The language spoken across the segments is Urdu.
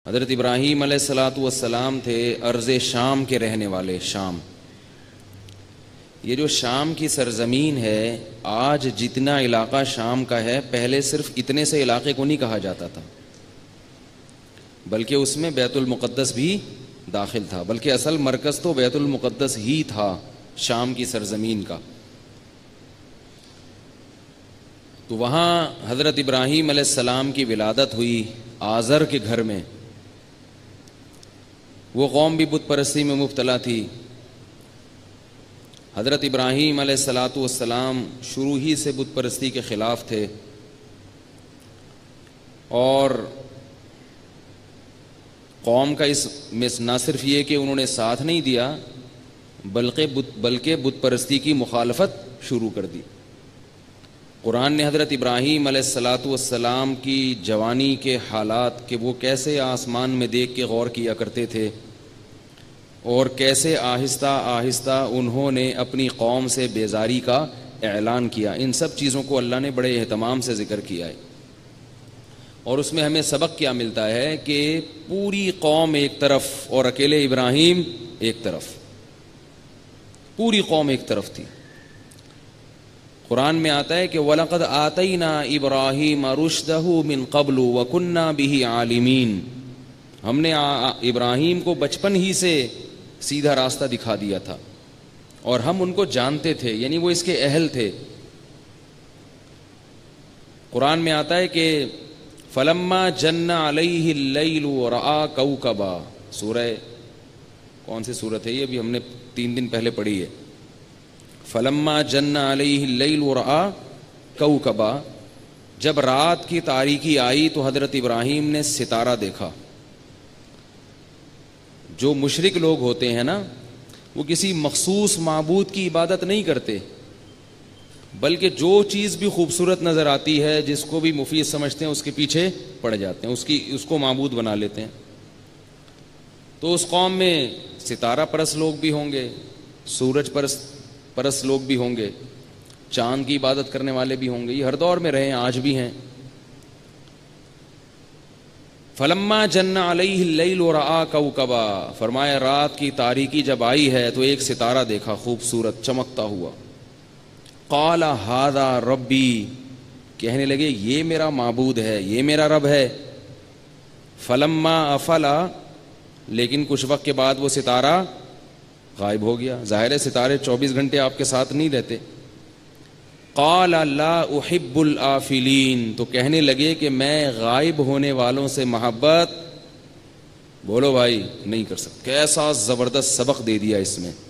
حضرت ابراہیم علیہ الصلاۃ والسلام تھے ارض شام کے رہنے والے. شام، یہ جو شام کی سرزمین ہے، آج جتنا علاقہ شام کا ہے، پہلے صرف اتنے سے علاقے کو نہیں کہا جاتا تھا، بلکہ اس میں بیت المقدس بھی داخل تھا، بلکہ اصل مرکز تو بیت المقدس ہی تھا شام کی سرزمین کا. تو وہاں حضرت ابراہیم علیہ السلام کی ولادت ہوئی آزر کے گھر میں. وہ قوم بھی بت پرستی میں مبتلا تھی. حضرت ابراہیم علیہ الصلاۃ والسلام شروع ہی سے بت پرستی کے خلاف تھے، اور قوم کا اس میں نہ صرف یہ کہ انہوں نے ساتھ نہیں دیا، بلکہ بت پرستی کی مخالفت شروع کر دی. قرآن نے حضرت ابراہیم علیہ الصلاۃ والسلام کی جوانی کے حالات کہ وہ کیسے آسمان میں دیکھ کے غور کیا کرتے تھے، اور کیسے آہستہ آہستہ انہوں نے اپنی قوم سے بیزاری کا اعلان کیا، ان سب چیزوں کو اللہ نے بڑے اہتمام سے ذکر کیا ہے. اور اس میں ہمیں سبق کیا ملتا ہے کہ پوری قوم ایک طرف اور اکیلے ابراہیم ایک طرف، پوری قوم ایک طرف تھی. قرآن میں آتا ہے کہ وَلَقَدْ آتَيْنَا إِبْرَاهِيمَ رُشْدَهُ مِنْ قَبْلُ وَكُنَّا بِهِ عَالِمِينَ. ہم نے ابراہیم کو بچپن ہی سے سیدھا راستہ دکھا دیا تھا، اور ہم ان کو جانتے تھے، یعنی وہ اس کے اہل تھے. قرآن میں آتا ہے کہ فَلَمَّا جَنَّ عَلَيْهِ اللَّيْلُ وَرَآ كَوْكَبًا. سورہ کون سی سورت ہے یہ؟ ابھی ہم نے 3 دن پہلے پڑھی ہے. فَلَمَّا جَنَّ عَلَيْهِ اللَّيْلُ وَرَآ كَوْكَبًا. جب رات کی تاریکی آئی تو حضرت ابراہیم نے ستارہ دیکھا. جو مشرک لوگ ہوتے ہیں نا، وہ کسی مخصوص معبود کی عبادت نہیں کرتے، بلکہ جو چیز بھی خوبصورت نظر آتی ہے، جس کو بھی مفید سمجھتے ہیں، اس کے پیچھے پڑ جاتے ہیں، اس کو معبود بنا لیتے ہیں. تو اس قوم میں ستارہ پرست لوگ بھی ہوں گے، سورج پرست لوگ بھی ہوں گے، چاند کی عبادت کرنے والے بھی ہوں گے. یہ ہر دور میں رہے ہیں، آج بھی ہیں. فَلَمَّا جَنَّ عَلَيْهِ اللَّيْلُ وَرَآ كَوْكَبًا. فرمایا رات کی تاریکی جب آئی ہے تو ایک ستارہ دیکھا خوبصورت چمکتا ہوا. قَالَ هَذَا رَبِّي. کہنے لگے یہ میرا معبود ہے، یہ میرا رب ہے. فَلَمَّا أَفَلَ. لیکن کچھ وقت کے بعد وہ ستارہ غائب ہو گیا. ظاہر ہے ستارے 24 گھنٹے آپ کے ساتھ نہیں رہتے. قال لا احب الآفلین. تو کہنے لگے کہ میں غائب ہونے والوں سے محبت، بولو بھائی، نہیں کر سکتا. کیسا زبردست سبق دے دیا اس میں.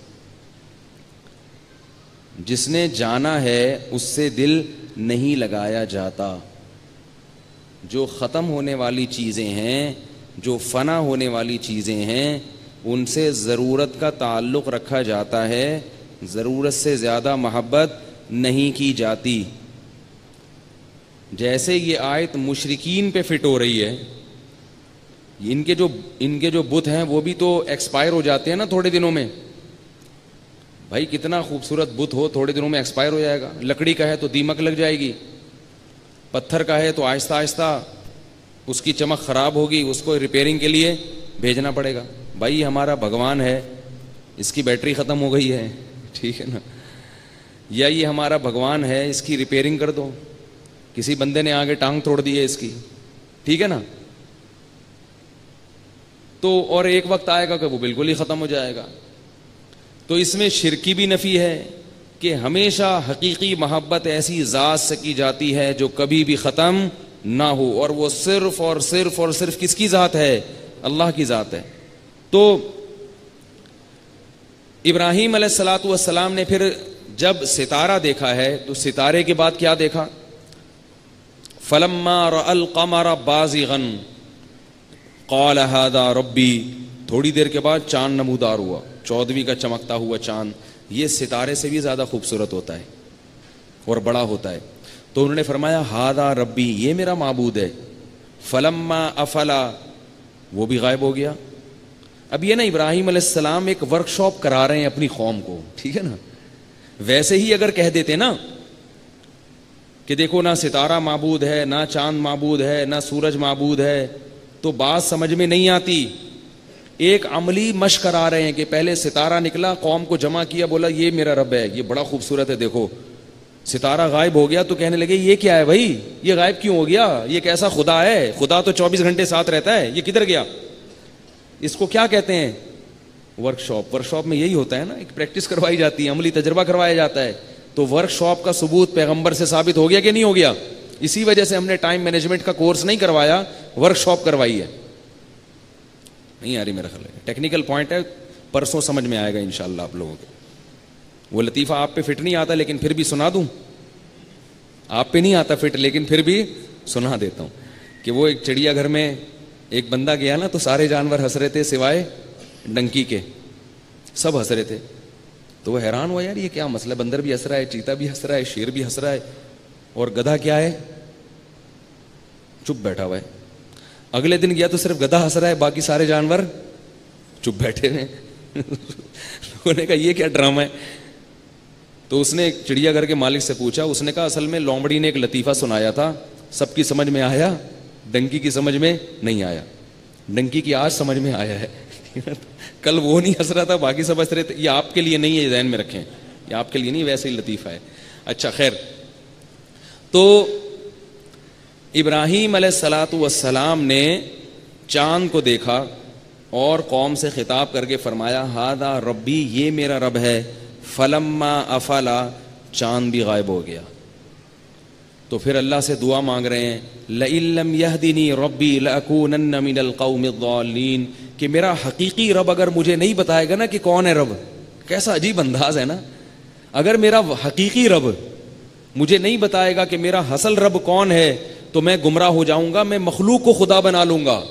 جس نے جانا ہے اس سے دل نہیں لگایا جاتا. جو ختم ہونے والی چیزیں ہیں، جو فنا ہونے والی چیزیں ہیں، ان سے ضرورت کا تعلق رکھا جاتا ہے، ضرورت سے زیادہ محبت نہیں کی جاتی. جیسے یہ آیت مشرکین پہ فٹ ہو رہی ہے. ان کے جو بت ہیں وہ بھی تو ایکسپائر ہو جاتے ہیں نا تھوڑے دنوں میں. بھائی کتنا خوبصورت بت ہو، تھوڑے دنوں میں ایکسپائر ہو جائے گا. لکڑی کا ہے تو دیمک لگ جائے گی، پتھر کا ہے تو آہستہ آہستہ اس کی چمک خراب ہوگی، اس کو ریپیئرنگ کے لیے بھیجنا پڑے گا. بھائی ہمارا بھگوان ہے، اس کی بیٹری ختم ہو گئی ہے، ٹھیک ہے نا، یا یہ ہمارا بھگوان ہے، اس کی ریپیئرنگ کر دو. کسی بندے نے آگے ٹانگ توڑ دی ہے اس کی، ٹھیک ہے نا، تو اور ایک وقت آئے گا کہ وہ بالکل ہی ختم ہو جائے گا. تو اس میں شرکی بھی نفی ہے کہ ہمیشہ حقیقی محبت ایسی ذات سے کی جاتی ہے جو کبھی بھی ختم نہ ہو، اور وہ صرف اور صرف اور صرف کس کی ذات ہے؟ اللہ کی ذات ہے. تو ابراہیم علیہ الصلاۃ والسلام نے پھر جب ستارہ دیکھا ہے تو ستارے کے بعد کیا دیکھا؟ فَلَمَّا رَأَى الْقَمَرَ بَازِغًا قَالَ هَذَا رَبِّي. تھوڑی دیر کے بعد چاند نمودار ہوا، 14ویں کا چمکتا ہوا چاند. یہ ستارے سے بھی زیادہ خوبصورت ہوتا ہے اور بڑا ہوتا ہے. تو انہوں نے فرمایا هَذَا رَبِّي، یہ میرا معبود ہے. فَلَمَّا أَفَلَ، وہ بھی غائب ہو گیا. اب یہ نا ابراہیم علیہ السلام ایک ورک شاپ کرا رہے ہیں اپنی قوم کو، ٹھیک ہے نا. ویسے ہی اگر کہہ دیتے نا کہ دیکھو نہ ستارہ معبود ہے، نہ چاند معبود ہے، نہ سورج معبود ہے، تو بات سمجھ میں نہیں آتی. ایک عملی مشق کرا رہے ہیں کہ پہلے ستارہ نکلا, قوم کو جمع کیا, بولا یہ میرا رب ہے, یہ بڑا خوبصورت ہے, دیکھو ستارہ غائب ہو گیا تو کہنے لگے یہ کیا ہے بھائی, یہ غائب کیوں ہو گیا, یہ کیسا خدا ہے, خدا تو 24 گھنٹے ساتھ رہتا ہے, یہ کدھر گیا. اس کو کیا کہتے ہیں, ورک شاپ. ورک شاپ میں یہی ہوتا ہے نا, ایک پریکٹس کروائی جاتی ہے, عملی تجربہ کروایا جاتا ہے. تو ورک شاپ کا ثبوت پیغمبر سے ثابت ہو گیا کہ نہیں ہو گیا. اسی وجہ سے ہم نے ٹائم مینجمنٹ کا کورس نہیں کروایا, ورک شاپ کروائی ہے. نہیں آ رہی میرا خیال ہے, ٹیکنیکل پوائنٹ ہے, پرسوں سمجھ میں آئے گا انشاءاللہ آپ لوگوں کو. وہ لطیفہ آپ پہ فٹ نہیں آتا لیکن پھر بھی سنا دوں, آپ پہ نہیں آتا فٹ لیکن پھر بھی سنا دیتا ہوں. کہ وہ ایک چڑیا گھر میں ایک بندہ گیا نا, تو سارے جانور ہنس رہے تھے سوائے ڈنکی کے, سب ہنس رہے تھے. تو وہ حیران ہوا, یار یہ کیا مسئلہ, بندر بھی ہنس رہا ہے, چیتا بھی ہنس رہا ہے, شیر بھی ہنس رہا ہے, اور گدھا کیا ہے, چپ بیٹھا ہوا ہے. اگلے دن گیا تو صرف گدھا ہنس رہا ہے, باقی سارے جانور چپ بیٹھے ہیں. انہوں نے کہا یہ کیا ڈرامہ ہے. تو اس نے ایک چڑیا گھر کے مالک سے پوچھا, اس نے کہا اصل میں لومڑی نے ایک لطیفہ سنایا تھا, سب کی سمجھ میں آیا, ڈنکی کی سمجھ میں نہیں آیا. ڈنکی کی آج سمجھ میں آیا ہے. کل وہ نہیں ہنس رہا تھا, باقی سب ہنس رہے تھے. یہ آپ کے لیے نہیں ہے, یہ ذہن میں رکھیں, یہ آپ کے لیے نہیں, ویسے ہی لطیفہ ہے. اچھا خیر, تو ابراہیم علیہ السلام نے چاند کو دیکھا اور قوم سے خطاب کر کے فرمایا ہاذا ربی, یہ میرا رب ہے. فلما افلا, چاند بھی غائب ہو گیا. تو پھر اللہ سے دعا مانگ رہے ہیں لئن لم یہدنی ربی لأکونن من القوم الضالین, کہ میرا حقیقی رب اگر مجھے نہیں بتائے گا نا کہ کون ہے رب. کیسا عجیب انداز ہے نا, اگر میرا حقیقی رب مجھے نہیں بتائے گا کہ میرا اصل رب کون ہے تو میں گمراہ ہو جاؤں گا, میں مخلوق کو خدا بنا لوں گا.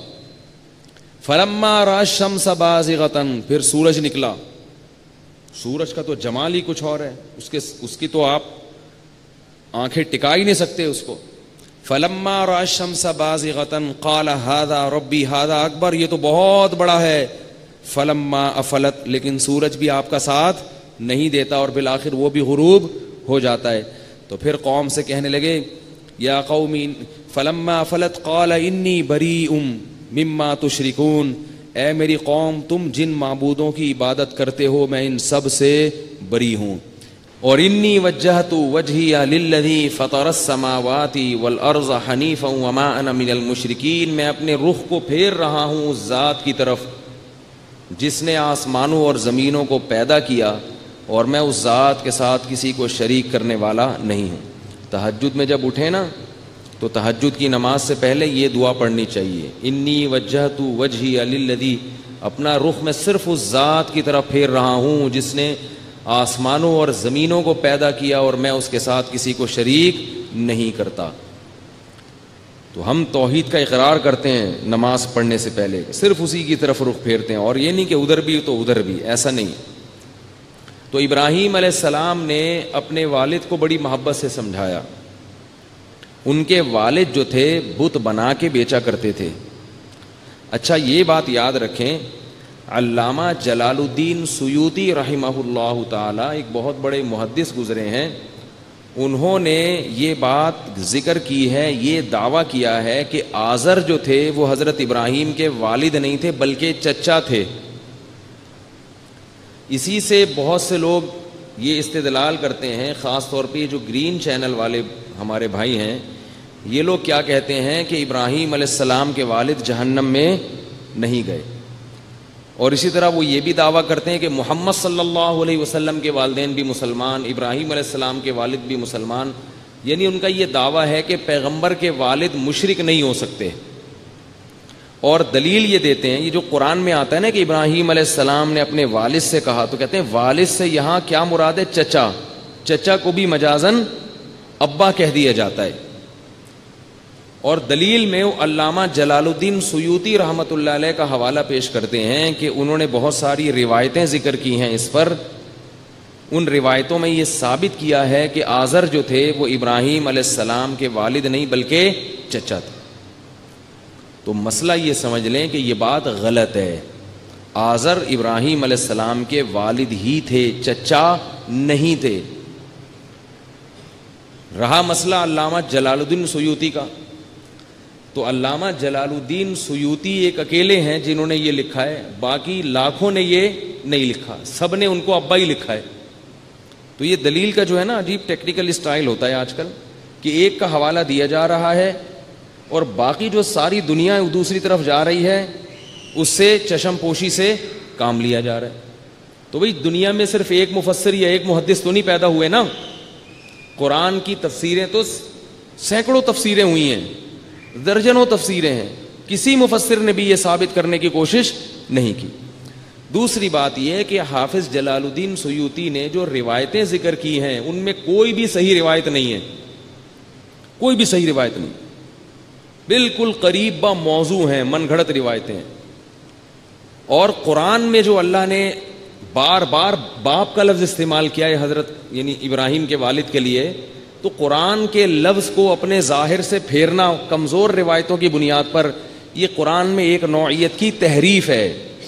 فلما رأى الشمس بازغۃ, پھر سورج نکلا. سورج کا تو جمال ہی کچھ اور ہے, اس کی تو آپ آنکھیں ٹکا ہی نہیں سکتے اس کو. فلما رأى الشمس بازغۃ قال هذا ربی هذا اکبر, یہ تو بہت بڑا ہے. فلما افلت, لیکن سورج بھی آپ کا ساتھ نہیں دیتا اور بالآخر وہ بھی غروب ہو جاتا ہے. تو پھر قوم سے کہنے لگے یا قوم, فلما افلت قال انی بریء مما تشرکون, اے میری قوم تم جن معبودوں کی عبادت کرتے ہو میں ان سب سے بری ہوں. اور انی وجہت وجہی للذی فطر السماوات والارض حنیفا وما انا من المشرکین, میں اپنے رخ کو پھیر رہا ہوں اس ذات کی طرف جس نے آسمانوں اور زمینوں کو پیدا کیا, اور میں اس ذات کے ساتھ کسی کو شریک کرنے والا نہیں ہوں. تہجد میں جب اٹھے نا تو تہجد کی نماز سے پہلے یہ دعا پڑھنی چاہیے, انی وجہت وجہی للذی, اپنا رخ میں صرف اس ذات کی طرف پھیر رہا ہوں جس نے آسمانوں اور زمینوں کو پیدا کیا اور میں اس کے ساتھ کسی کو شریک نہیں کرتا. تو ہم توحید کا اقرار کرتے ہیں نماز پڑھنے سے پہلے, صرف اسی کی طرف رخ پھیرتے ہیں, اور یہ نہیں کہ ادھر بھی تو ادھر بھی, ایسا نہیں. تو ابراہیم علیہ السلام نے اپنے والد کو بڑی محبت سے سمجھایا. ان کے والد جو تھے بت بنا کے بیچا کرتے تھے. اچھا یہ بات یاد رکھیں, علامہ جلال الدین سیوطی رحمہ اللہ تعالی ایک بہت بڑے محدث گزرے ہیں, انہوں نے یہ بات ذکر کی ہے, یہ دعویٰ کیا ہے کہ آزر جو تھے وہ حضرت ابراہیم کے والد نہیں تھے بلکہ چچا تھے. اسی سے بہت سے لوگ یہ استدلال کرتے ہیں, خاص طور پہ جو گرین چینل والے ہمارے بھائی ہیں, یہ لوگ کیا کہتے ہیں کہ ابراہیم علیہ السلام کے والد جہنم میں نہیں گئے, اور اسی طرح وہ یہ بھی دعویٰ کرتے ہیں کہ محمد صلی اللہ علیہ وسلم کے والدین بھی مسلمان, ابراہیم علیہ السلام کے والد بھی مسلمان. یعنی ان کا یہ دعویٰ ہے کہ پیغمبر کے والد مشرک نہیں ہو سکتے, اور دلیل یہ دیتے ہیں, یہ جو قرآن میں آتا ہے نا کہ ابراہیم علیہ السلام نے اپنے والد سے کہا, تو کہتے ہیں والد سے یہاں کیا مراد ہے, چچا. چچا کو بھی مجازن ابا کہہ دیا جاتا ہے. اور دلیل میں علامہ جلال الدین سیوطی رحمۃ اللہ علیہ کا حوالہ پیش کرتے ہیں کہ انہوں نے بہت ساری روایتیں ذکر کی ہیں اس پر. ان روایتوں میں یہ ثابت کیا ہے کہ آزر جو تھے وہ ابراہیم علیہ السلام کے والد نہیں بلکہ چچا تھے. تو مسئلہ یہ سمجھ لیں کہ یہ بات غلط ہے, آزر ابراہیم علیہ السلام کے والد ہی تھے, چچا نہیں تھے. رہا مسئلہ علامہ جلال الدین سیوطی کا, تو علامہ جلال الدین سیوطی ایک اکیلے ہیں جنہوں نے یہ لکھا ہے، باقی لاکھوں نے یہ نہیں لکھا، سب نے ان کو ابا ہی لکھا ہے. تو یہ دلیل کا جو ہے نا عجیب ٹیکنیکل اسٹائل ہوتا ہے آج کل، کہ ایک کا حوالہ دیا جا رہا ہے اور باقی جو ساری دنیا دوسری طرف جا رہی ہے اس سے چشم پوشی سے کام لیا جا رہا ہے. تو بھئی دنیا میں صرف ایک مفسر یا ایک محدث تو نہیں پیدا ہوئے نا، قرآن کی تفسیریں تو سینکڑوں تفسیریں ہوئی ہیں، درجنوں تفسیریں ہیں، کسی مفسر نے بھی یہ ثابت کرنے کی کوشش نہیں کی. دوسری بات یہ ہے کہ حافظ جلال الدین سیوطی نے جو روایتیں ذکر کی ہیں ان میں کوئی بھی صحیح روایت نہیں ہے، کوئی بھی صحیح روایت نہیں، بالکل قریب با موضوع ہیں، من گھڑت روایتیں ہیں. اور قرآن میں جو اللہ نے بار بار باپ کا لفظ استعمال کیا ہے حضرت یعنی ابراہیم کے والد کے لیے، تو قرآن کے لفظ کو اپنے ظاہر سے پھیرنا کمزور روایتوں کی بنیاد پر، یہ قرآن میں ایک نوعیت کی تحریف ہے،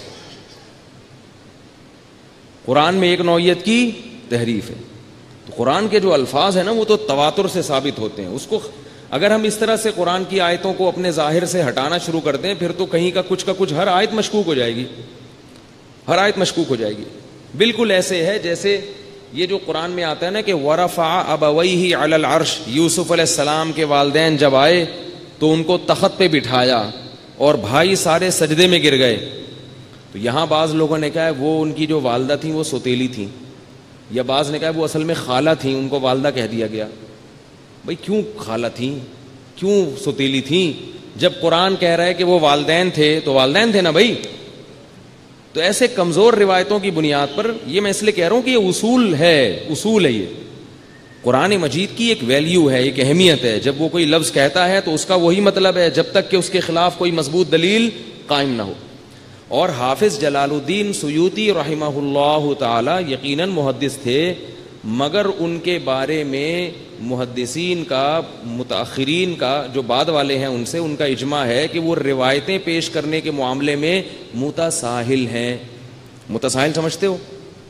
قرآن میں ایک نوعیت کی تحریف ہے. تو قرآن کے جو الفاظ ہیں نا وہ تو تواتر سے ثابت ہوتے ہیں، اس کو اگر ہم اس طرح سے قرآن کی آیتوں کو اپنے ظاہر سے ہٹانا شروع کر دیں پھر تو کہیں کا کچھ ہر آیت مشکوک ہو جائے گی، ہر آیت مشکوک ہو جائے گی. بالکل ایسے ہے جیسے یہ جو قرآن میں آتا ہے نا کہ ورفع ابویہ علی العرش، یوسف علیہ السلام کے والدین جب آئے تو ان کو تخت پہ بٹھایا اور بھائی سارے سجدے میں گر گئے. تو یہاں بعض لوگوں نے کہا ہے وہ ان کی جو والدہ تھیں وہ سوتیلی تھیں، یا بعض نے کہا وہ اصل میں خالہ تھیں، ان کو والدہ کہہ دیا گیا. بھائی کیوں خالہ تھیں، کیوں سوتیلی تھیں؟ جب قرآن کہہ رہا ہے کہ وہ والدین تھے تو والدین تھے نا بھائی. تو ایسے کمزور روایتوں کی بنیاد پر یہ میں اس لیے کہہ رہا ہوں کہ یہ اصول ہے یہ قرآن مجید کی ایک ویلیو ہے، ایک اہمیت ہے. جب وہ کوئی لفظ کہتا ہے تو اس کا وہی مطلب ہے جب تک کہ اس کے خلاف کوئی مضبوط دلیل قائم نہ ہو. اور حافظ جلال الدین سیوطی رحمہ اللہ تعالی یقیناً محدث تھے، مگر ان کے بارے میں محدثین کا، متاخرین کا، جو بعد والے ہیں ان سے، ان کا اجماع ہے کہ وہ روایتیں پیش کرنے کے معاملے میں متساہل ہیں. متساہل سمجھتے ہو؟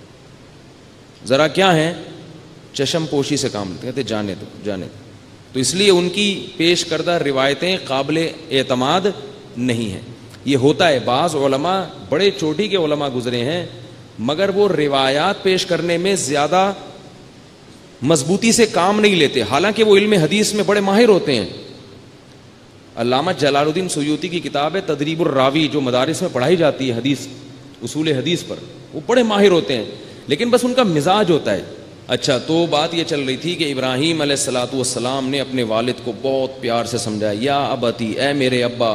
ذرا کیا ہیں؟ چشم پوشی سے کام لیتے، کہتے جانے دو. تو اس لیے ان کی پیش کردہ روایتیں قابل اعتماد نہیں ہیں. یہ ہوتا ہے، بعض علماء بڑے چوٹی کے علماء گزرے ہیں مگر وہ روایات پیش کرنے میں زیادہ مضبوطی سے کام نہیں لیتے، حالانکہ وہ علم حدیث میں بڑے ماہر ہوتے ہیں. علامہ جلال الدین سیوطی کی کتاب ہے تدریب الراوی، جو مدارس میں پڑھائی جاتی ہے حدیث، اصول حدیث پر، وہ بڑے ماہر ہوتے ہیں، لیکن بس ان کا مزاج ہوتا ہے. اچھا، تو بات یہ چل رہی تھی کہ ابراہیم علیہ الصلوۃ والسلام نے اپنے والد کو بہت پیار سے سمجھایا، یا ابتی، اے میرے ابا،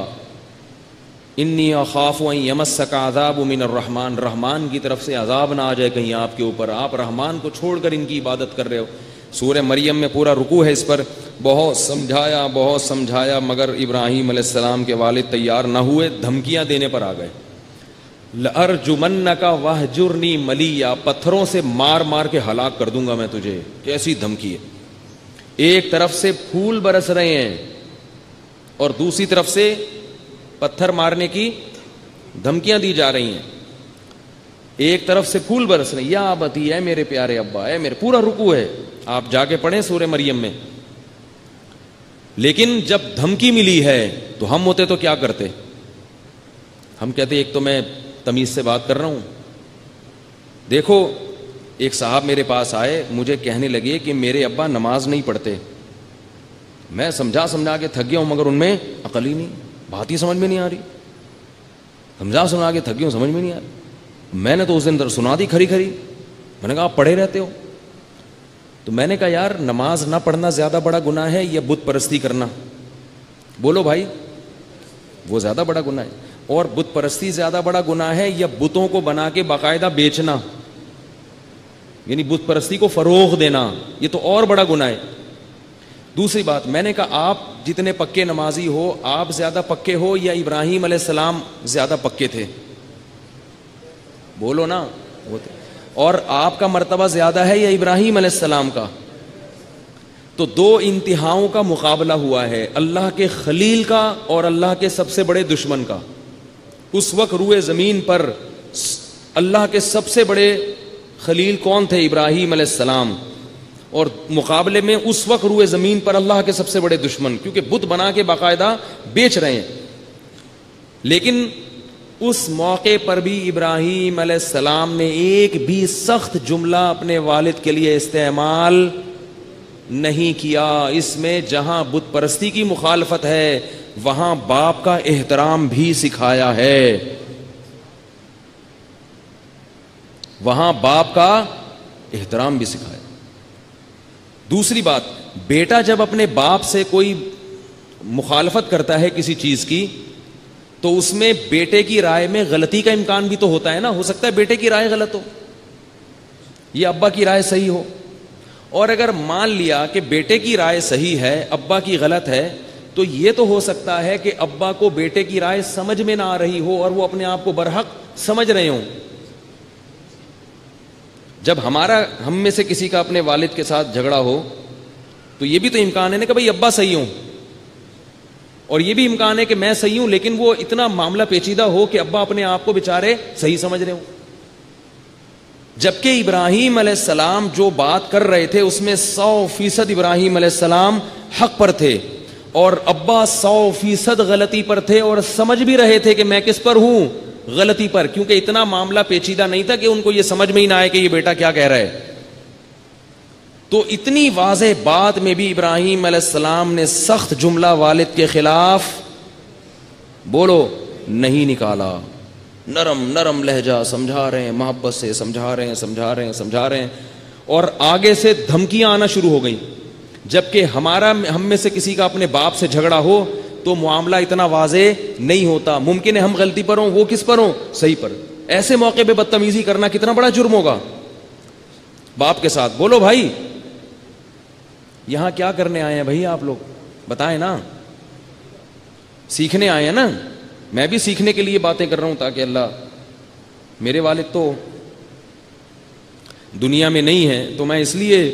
انی اخاف ان یمسک عذاب من الرحمن، رحمان کی طرف سے عذاب نہ آ جائے کہیں آپ کے اوپر، آپ رحمان کو چھوڑ کر ان کی عبادت کر رہے ہو. سورہ مریم میں پورا رکوع ہے اس پر. بہت سمجھایا مگر ابراہیم علیہ السلام کے والد تیار نہ ہوئے، دھمکیاں دینے پر آ گئے. لَأَرْجُمَنَّكَ وَاهْجُرْنِي مَلِيًّا، پتھروں سے مار مار کے ہلاک کر دوں گا میں تجھے. کیسی دھمکی ہے! ایک طرف سے پھول برس رہے ہیں اور دوسری طرف سے پتھر مارنے کی دھمکیاں دی جا رہی ہیں. ایک طرف سے پھول برس رہے ہیں، یا ابتی، اے میرے پیارے ابا، اے میرے، پورا رکوع ہے، آپ جا کے پڑھیں سورہ مریم میں. لیکن جب دھمکی ملی ہے تو ہم ہوتے تو کیا کرتے؟ ہم کہتے ایک تو میں تمیز سے بات کر رہا ہوں. دیکھو، ایک صاحب میرے پاس آئے، مجھے کہنے لگے کہ میرے ابا نماز نہیں پڑھتے. میں سمجھا کے تھک گیا ہوں مگر ان میں عقل ہی نہیں، بات ہی سمجھ میں نہیں آ رہی. سمجھا کے تھک گیا ہوں، سمجھ میں نہیں آ رہی. میں نے تو اس دن سنا دی کھری. میں نے کہا آپ پڑھے رہتے ہو. تو میں نے کہا یار، نماز نہ پڑھنا زیادہ بڑا گناہ ہے یا بت پرستی کرنا؟ بولو بھائی، وہ زیادہ بڑا گناہ ہے. اور بت پرستی زیادہ بڑا گناہ ہے یا بتوں کو بنا کے باقاعدہ بیچنا، یعنی بت پرستی کو فروغ دینا، یہ تو اور بڑا گناہ ہے. دوسری بات، میں نے کہا آپ جتنے پکے نمازی ہو، آپ زیادہ پکے ہو یا ابراہیم علیہ السلام زیادہ پکے تھے؟ بولو نا. اور آپ کا مرتبہ زیادہ ہے یا ابراہیم علیہ السلام کا؟ تو دو انتہاؤں کا مقابلہ ہوا ہے، اللہ کے خلیل کا اور اللہ کے سب سے بڑے دشمن کا. اس وقت روئے زمین پر اللہ کے سب سے بڑے خلیل کون تھے؟ ابراہیم علیہ السلام. اور مقابلے میں اس وقت روئے زمین پر اللہ کے سب سے بڑے دشمن، کیونکہ بت بنا کے باقاعدہ بیچ رہے ہیں. لیکن اس موقع پر بھی ابراہیم علیہ السلام نے ایک بھی سخت جملہ اپنے والد کے لیے استعمال نہیں کیا. اس میں جہاں بت پرستی کی مخالفت ہے وہاں باپ کا احترام بھی سکھایا ہے. وہاں باپ کا احترام بھی سکھایا. دوسری بات، بیٹا جب اپنے باپ سے کوئی مخالفت کرتا ہے کسی چیز کی تو اس میں بیٹے کی رائے میں غلطی کا امکان بھی تو ہوتا ہے نا. ہو سکتا ہے بیٹے کی رائے غلط ہو، یہ ابا کی رائے صحیح ہو. اور اگر مان لیا کہ بیٹے کی رائے صحیح ہے ابا کی غلط ہے تو یہ تو ہو سکتا ہے کہ ابا کو بیٹے کی رائے سمجھ میں نہ آ رہی ہو اور وہ اپنے آپ کو برحق سمجھ رہے ہوں. جب ہم میں سے کسی کا اپنے والد کے ساتھ جھگڑا ہو تو یہ بھی تو امکان ہے نا کہ بھائی ابا صحیح ہوں، اور یہ بھی امکان ہے کہ میں صحیح ہوں لیکن وہ اتنا معاملہ پیچیدہ ہو کہ ابا اپنے آپ کو بےچارے صحیح سمجھ رہے ہوں. جبکہ ابراہیم علیہ السلام جو بات کر رہے تھے اس میں 100% ابراہیم علیہ السلام حق پر تھے اور ابا 100% غلطی پر تھے، اور سمجھ بھی رہے تھے کہ میں کس پر ہوں، غلطی پر، کیونکہ اتنا معاملہ پیچیدہ نہیں تھا کہ ان کو یہ سمجھ میں ہی نہ آئے کہ یہ بیٹا کیا کہہ رہا ہے. تو اتنی واضح بات میں بھی ابراہیم علیہ السلام نے سخت جملہ والد کے خلاف بولو نہیں نکالا. نرم نرم لہجہ سمجھا رہے ہیں، محبت سے سمجھا رہے ہیں اور آگے سے دھمکیاں آنا شروع ہو گئیں. جبکہ ہم میں سے کسی کا اپنے باپ سے جھگڑا ہو تو معاملہ اتنا واضح نہیں ہوتا. ممکن ہے ہم غلطی پر ہوں، وہ کس پر ہوں، صحیح پر. ایسے موقع پہ بدتمیزی کرنا کتنا بڑا جرم ہوگا باپ کے ساتھ. بولو بھائی یہاں کیا کرنے آئے ہیں بھائی آپ لوگ، بتائیں نا. سیکھنے آئے ہیں نا. میں بھی سیکھنے کے لیے باتیں کر رہا ہوں تاکہ اللہ، میرے والد تو دنیا میں نہیں ہیں تو میں اس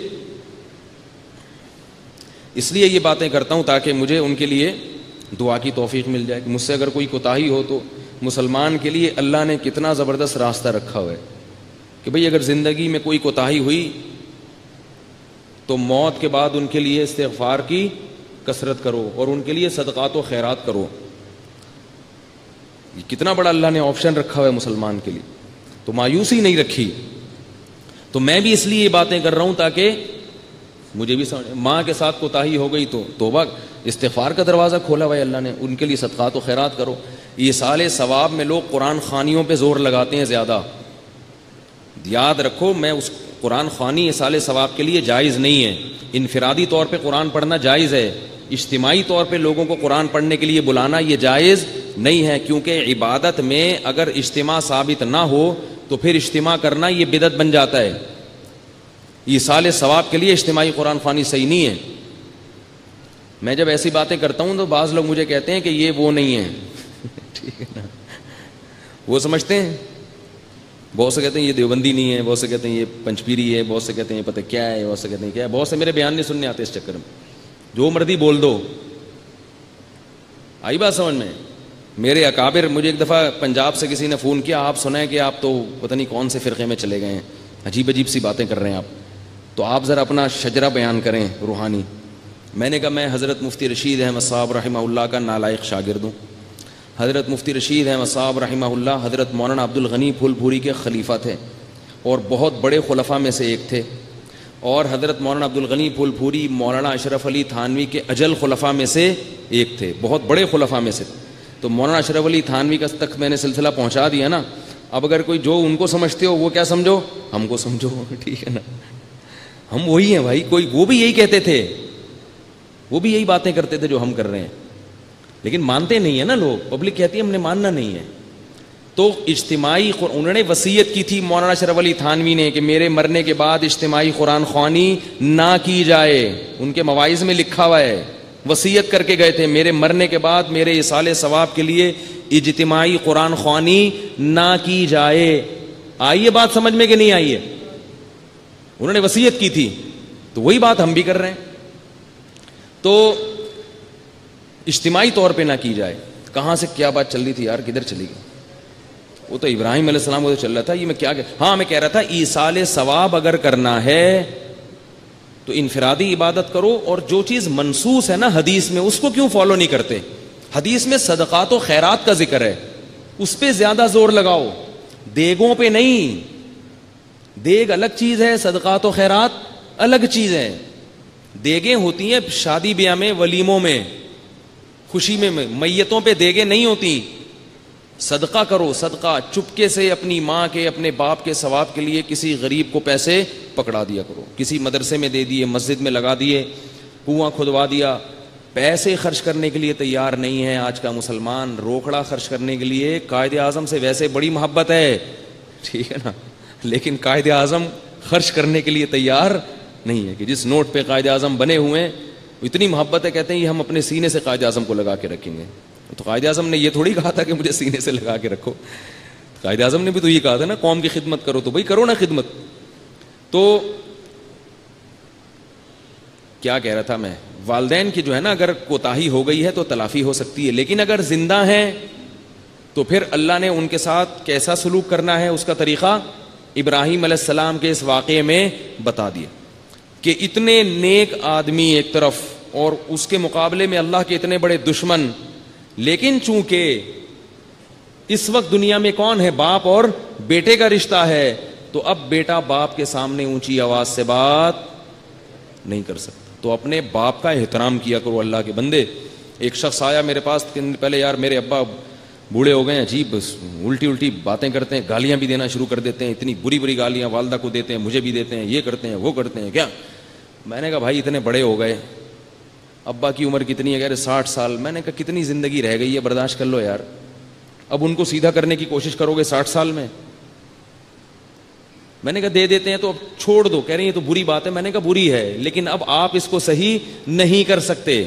لیے یہ باتیں کرتا ہوں تاکہ مجھے ان کے لیے دعا کی توفیق مل جائے. مجھ سے اگر کوئی کوتاہی ہو تو مسلمان کے لیے اللہ نے کتنا زبردست راستہ رکھا ہوا ہے کہ بھئی اگر زندگی میں کوئی کوتاہی ہوئی تو موت کے بعد ان کے لیے استغفار کی کثرت کرو اور ان کے لیے صدقات و خیرات کرو. یہ کتنا بڑا اللہ نے آپشن رکھا ہوا ہے مسلمان کے لیے. تو مایوسی نہیں رکھی. تو میں بھی اس لیے یہ باتیں کر رہا ہوں تاکہ مجھے بھی ماں کے ساتھ کوتاہی ہو گئی تو توبہ استغفار کا دروازہ کھولا ہوا ہے اللہ نے، ان کے لیے صدقات و خیرات کرو. ایصال ثواب میں لوگ قرآن خوانیوں پہ زور لگاتے ہیں زیادہ. یاد رکھو میں اس قرآن خوانی ایصال ثواب کے لیے جائز نہیں ہے. انفرادی طور پہ قرآن پڑھنا جائز ہے، اجتماعی طور پہ لوگوں کو قرآن پڑھنے کے لیے بلانا یہ جائز نہیں ہے، کیونکہ عبادت میں اگر اجتماع ثابت نہ ہو تو پھر اجتماع کرنا یہ بدعت بن جاتا ہے. ایصال ثواب کے لیے اجتماعی قرآن خوانی صحیح نہیں ہے. میں جب ایسی باتیں کرتا ہوں تو بعض لوگ مجھے کہتے ہیں کہ یہ وہ نہیں ہے ٹھیک ہے نا، وہ سمجھتے ہیں. بہت سے کہتے ہیں یہ دیوبندی نہیں ہے، بہت سے کہتے ہیں یہ پنچپیری ہے، بہت سے کہتے ہیں یہ پتہ کیا ہے، بہت سے کہتے ہیں کیا ہے. بہت سے میرے بیان نہیں سننے آتے اس چکر میں، جو مرضی بول دو. آئی بات سمجھ میں؟ میرے اکابر، مجھے ایک دفعہ پنجاب سے کسی نے فون کیا، آپ سنیں کہ آپ تو پتہ نہیں کون سے فرقے میں چلے گئے ہیں، عجیب عجیب سی باتیں کر رہے ہیں آپ، تو آپ ذرا اپنا شجرہ بیان کریں روحانی. میں نے کہا میں حضرت مفتی رشید احمد صاحب رحمہ اللہ کا نالائق شاگرد ہوں. حضرت مفتی رشید احمد صاحب رحمہ اللہ حضرت مولانا عبد الغنی پھول پوری کے خلیفہ تھے اور بہت بڑے خلفاء میں سے ایک تھے. اور حضرت مولانا عبد الغنی پھول پوری مولانا اشرف علی تھانوی کے اجل خلفاء میں سے ایک تھے، بہت بڑے خلفاء میں سے. تو مولانا اشرف علی تھانوی کا تک میں نے سلسلہ پہنچا دیا نا. اب اگر کوئی جو ان کو سمجھتے ہو وہ کیا سمجھو، ہم کو سمجھو، ٹھیک ہے نا. ہم وہی ہیں بھائی. کوئی وہ بھی یہی کہتے تھے، وہ بھی یہی باتیں کرتے تھے جو ہم کر رہے ہیں، لیکن مانتے نہیں ہیں نا لوگ. پبلک کہتی ہے ہم نے ماننا نہیں ہے. تو اجتماعی انہوں نے وصیت کی تھی مولانا اشرف علی تھانوی نے کہ میرے مرنے کے بعد اجتماعی قرآن خوانی نہ کی جائے. ان کے مواعظ میں لکھا ہوا ہے، وصیت کر کے گئے تھے میرے مرنے کے بعد میرے ایصال ثواب کے لیے اجتماعی قرآن خوانی نہ کی جائے. آئیے بات سمجھ میں کہ نہیں آئیے؟ انہوں نے وصیت کی تھی تو وہی بات ہم بھی کر رہے ہیں. تو اجتماعی طور پہ نہ کی جائے. کہاں سے کیا بات چل رہی تھی یار، کدھر چلی گئی؟ وہ تو ابراہیم علیہ السلام کو تو چل رہا تھا. یہ میں کیا ہاں میں کہہ رہا تھا ایصال ثواب اگر کرنا ہے تو انفرادی عبادت کرو, اور جو چیز منصوص ہے نا حدیث میں اس کو کیوں فالو نہیں کرتے؟ حدیث میں صدقات و خیرات کا ذکر ہے, اس پہ زیادہ زور لگاؤ, دیگوں پہ نہیں. دیگ الگ چیز ہے, صدقات و خیرات الگ چیز ہے. دیگیں ہوتی ہیں شادی بیاہ میں, ولیموں میں, خوشی میں, میتوں پہ دیگیں نہیں ہوتی. صدقہ کرو, صدقہ چپکے سے اپنی ماں کے, اپنے باپ کے ثواب کے لیے کسی غریب کو پیسے پکڑا دیا کرو, کسی مدرسے میں دے دیے, مسجد میں لگا دیے, کنواں کھدوا دیا. پیسے خرچ کرنے کے لیے تیار نہیں ہے آج کا مسلمان, روکڑا خرچ کرنے کے لیے. قائد اعظم سے ویسے بڑی محبت ہے, ٹھیک ہے نا, لیکن قائد اعظم خرچ کرنے کے لیے تیار نہیں ہے. کہ جس نوٹ پہ قائد اعظم بنے ہوئے ہیں اتنی محبت ہے, کہتے ہیں یہ ہم اپنے سینے سے قائد اعظم کو لگا کے رکھیں گے. تو قائد اعظم نے یہ تھوڑی کہا تھا کہ مجھے سینے سے لگا کے رکھو, قائد اعظم نے بھی تو یہ کہا تھا نا قوم کی خدمت کرو, تو بھائی کرو نا خدمت. تو کیا کہہ رہا تھا میں, والدین کی جو ہے نا اگر کوتاہی ہو گئی ہے تو تلافی ہو سکتی ہے, لیکن اگر زندہ ہیں تو پھر اللہ نے ان کے ساتھ کیسا سلوک کرنا ہے اس کا طریقہ ابراہیم علیہ السلام کے اس واقعے میں بتا دیا. کہ اتنے نیک آدمی ایک طرف اور اس کے مقابلے میں اللہ کے اتنے بڑے دشمن, لیکن چونکہ اس وقت دنیا میں کون ہے, باپ اور بیٹے کا رشتہ ہے, تو اب بیٹا باپ کے سامنے اونچی آواز سے بات نہیں کر سکتا. تو اپنے باپ کا احترام کیا کرو اللہ کے بندے. ایک شخص آیا میرے پاس پہلے, یار میرے ابا بوڑھے ہو گئے ہیں, عجیب الٹی الٹی باتیں کرتے ہیں, گالیاں بھی دینا شروع کر دیتے ہیں, اتنی بری بری گالیاں والدہ کو دیتے ہیں, مجھے بھی دیتے ہیں, یہ کرتے ہیں وہ کرتے ہیں. کیا میں نے کہا بھائی اتنے بڑے ہو گئے, ابا کی عمر کتنی ہے, کہہ رہے 60 سال. میں نے کہا کتنی زندگی رہ گئی ہے, برداشت کر لو یار, اب ان کو سیدھا کرنے کی کوشش کرو گے 60 سال میں. میں نے کہا دے دیتے ہیں تو اب چھوڑ دو. کہہ رہے ہیں یہ تو بری بات ہے. میں نے کہا بری ہے, لیکن اب آپ اس کو صحیح نہیں کر سکتے.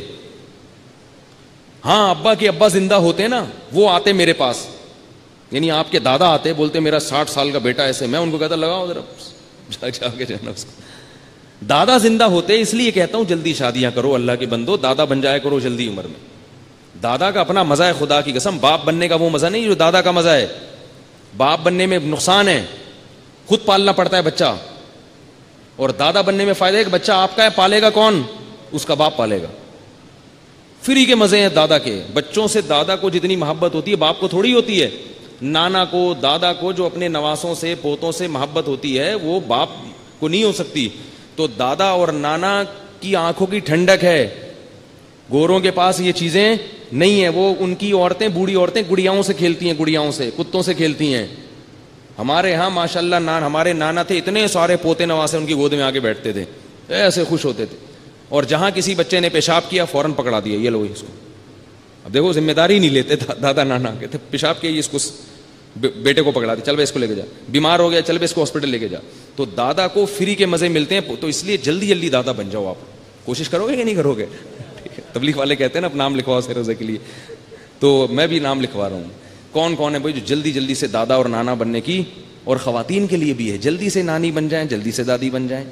ہاں ابا کے ابا زندہ ہوتے نا, وہ آتے میرے پاس, یعنی آپ کے دادا آتے, بولتے میرا 60 سال کا بیٹا ایسے. میں ان کو کہتا لگاؤ ذرا جا کے جانا اس کو. دادا زندہ ہوتے, اس لیے کہتا ہوں جلدی شادیاں کرو اللہ کے بندو, دادا بن جایا کرو جلدی عمر میں. دادا کا اپنا مزہ ہے, خدا کی قسم. باپ بننے کا وہ مزہ نہیں جو دادا کا مزہ ہے. باپ بننے میں نقصان ہے, خود پالنا پڑتا ہے بچہ, اور دادا بننے میں فائدہ ہے کہ بچہ آپ کا ہے, پالے گا کون, اس کا باپ پالے گا. فری کے مزے ہیں دادا کے. بچوں سے دادا کو جتنی محبت ہوتی ہے باپ کو تھوڑی ہوتی ہے. نانا کو, دادا کو جو اپنے نواسوں سے, پوتوں سے محبت ہوتی ہے وہ باپ کو نہیں ہو سکتی. تو دادا اور نانا کی آنکھوں کی ٹھنڈک ہے, گوروں کے پاس یہ چیزیں نہیں ہیں. وہ ان کی عورتیں, بوڑھی عورتیں گڑیاؤں سے کھیلتی ہیں, گڑیاؤں سے, کتوں سے کھیلتی ہیں. ہمارے ہاں ماشاءاللہ ہمارے نانا تھے, اتنے سارے پوتے نواسے ان کی گود میں آ کے بیٹھتے تھے, ایسے خوش ہوتے تھے. اور جہاں کسی بچے نے پیشاب کیا فوراً پکڑا دیا, یہ لو اس کو. اب دیکھو ذمہ داری نہیں لیتے دادا نانا, کہتے پیشاب کیا اس کو بیٹے کو پکڑا دیا, چل بھائی اس کو لے کے جا. بیمار ہو گیا, چل بھائی اس کو ہاسپٹل لے کے جا. تو دادا کو فری کے مزے ملتے ہیں. تو اس لیے جلدی جلدی دادا بن جاؤ. آپ کوشش کرو گے کہ نہیں کرو گے؟ تبلیغ والے کہتے ہیں نا اب نام لکھواؤ سر روزے کے لیے, تو میں بھی نام لکھوا رہا ہوں. کون کون ہے بھائی جو جلدی جلدی سے دادا اور نانا بننے کی, اور خواتین کے لیے بھی ہے, جلدی سے نانی بن جائیں, جلدی سے دادی بن جائیں.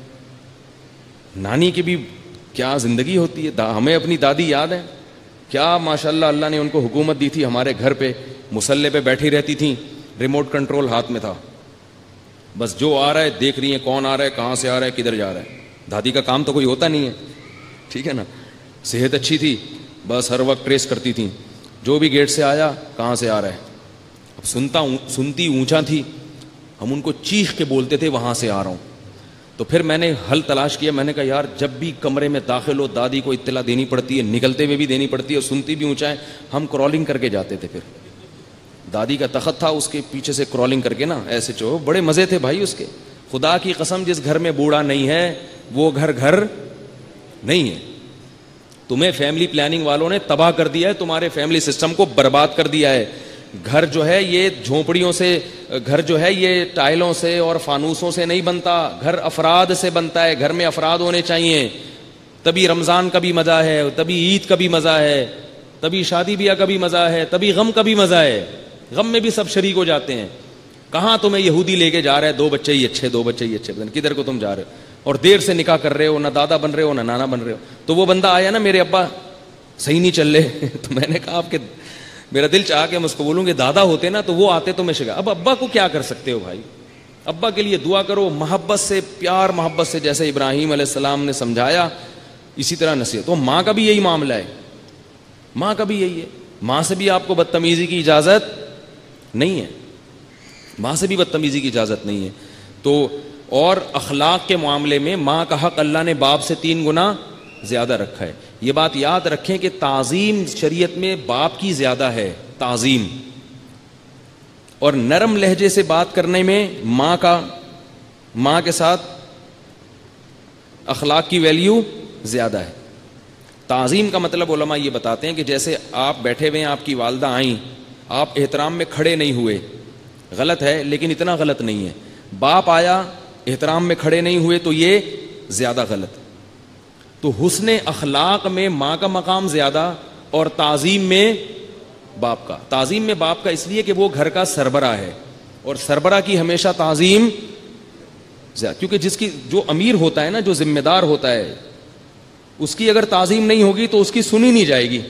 نانی کی بھی کیا زندگی ہوتی ہے. ہمیں اپنی دادی یاد ہے, کیا ماشاءاللہ اللہ نے ان کو حکومت دی تھی. ہمارے گھر پہ مصلے پہ بیٹھی رہتی تھیں, ریموٹ کنٹرول ہاتھ میں تھا, بس جو آ رہا ہے دیکھ رہی ہیں, کون آ رہا ہے, کہاں سے آ رہا ہے, کدھر جا رہا ہے. دادی کا کام تو کوئی ہوتا نہیں ہے, ٹھیک ہے نا. صحت اچھی تھی, بس ہر وقت ٹریس کرتی تھیں, جو بھی گیٹ سے آیا کہاں سے آ رہا ہے. اب سنتی اونچا تھی, ہم ان کو چیخ کے بولتے تھے وہاں سے آ رہا ہوں. تو پھر میں نے حل تلاش کیا. میں نے کہا یار جب بھی کمرے میں داخل ہو دادی کو اطلاع دینی پڑتی ہے, نکلتے ہوئے بھی دینی پڑتی ہے, اور سنتی بھی اونچا ہے. ہم کرالنگ کر کے جاتے تھے. پھر دادی کا تخت تھا, اس کے پیچھے سے کرالنگ کر کے نا ایسے چو, بڑے مزے تھے بھائی اس کے. خدا کی قسم جس گھر میں بوڑھا نہیں ہے وہ گھر نہیں ہے. تمہیں فیملی پلاننگ والوں نے تباہ کر دیا ہے, تمہارے فیملی سسٹم کو برباد کر دیا ہے. گھر جو ہے یہ جھونپڑیوں سے, گھر جو ہے یہ ٹائلوں سے اور فانوسوں سے نہیں بنتا. گھر افراد سے بنتا ہے. گھر میں افراد ہونے چاہیے, تبھی رمضان کا بھی مزہ ہے, تبھی عید کا بھی مزہ ہے, تبھی شادی بیاہ کا بھی مزہ ہے, تبھی غم کا بھی مزہ ہے. غم میں بھی سب شریک ہو جاتے ہیں. کہاں تمہیں یہودی لے کے جا رہا ہے, 2 بچے ہی اچھے, 2 بچے ہی اچھے, کدھر کو تم جا رہے ہو, اور دیر سے نکاح کر رہے ہو, نہ دادا بن رہے ہو نہ نانا بن رہے ہو. تو وہ بندہ آیا نا, میرے ابا صحیح نہیں چل رہے. تو میں نے کہا آپ کے, میرا دل چاہ کے میں اس کو بولوں گے دادا ہوتے نا تو وہ آتے تو میں شکا. اب ابا کو کیا کر سکتے ہو بھائی, ابا کے لیے دعا کرو محبت سے, پیار محبت سے, جیسے ابراہیم علیہ السلام نے سمجھایا اسی طرح نصیحت. تو ماں کا بھی یہی معاملہ ہے, ماں کا بھی یہی ہے. ماں سے بھی آپ کو بدتمیزی کی اجازت نہیں ہے, ماں سے بھی بدتمیزی کی اجازت نہیں ہے. تو اور اخلاق کے معاملے میں ماں کا حق اللہ نے باپ سے 3 گنا زیادہ رکھا ہے. یہ بات یاد رکھیں کہ تعظیم شریعت میں باپ کی زیادہ ہے, تعظیم. اور نرم لہجے سے بات کرنے میں ماں کے ساتھ اخلاق کی ویلیو زیادہ ہے. تعظیم کا مطلب علماء یہ بتاتے ہیں کہ جیسے آپ بیٹھے ہوئے ہیں, آپ کی والدہ آئیں, آپ احترام میں کھڑے نہیں ہوئے, غلط ہے لیکن اتنا غلط نہیں ہے. باپ آیا, احترام میں کھڑے نہیں ہوئے, تو یہ زیادہ غلط. تو حسن اخلاق میں ماں کا مقام زیادہ اور تعظیم میں باپ کا. تعظیم میں باپ کا اس لیے کہ وہ گھر کا سربراہ ہے, اور سربراہ کی ہمیشہ تعظیم زیادہ, کیونکہ جو امیر ہوتا ہے نا, جو ذمہ دار ہوتا ہے, اس کی اگر تعظیم نہیں ہوگی تو اس کی سنی نہیں جائے گی.